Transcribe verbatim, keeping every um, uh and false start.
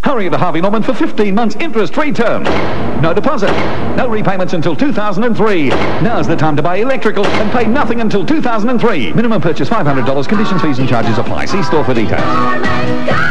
Hurry to Harvey Norman for fifteen months interest-free term. No deposit, no repayments until two thousand three. Now's the time to buy electrical and pay nothing until two thousand three. Minimum purchase five hundred dollars. Conditions, fees and charges apply. See store for details.